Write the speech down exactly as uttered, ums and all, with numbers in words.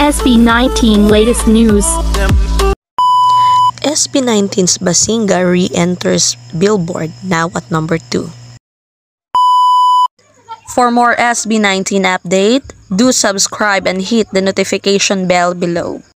S B nineteen latest news. S B nineteen's Basinga re-enters Billboard, now at number two. For more S B nineteen update, do subscribe and hit the notification bell below.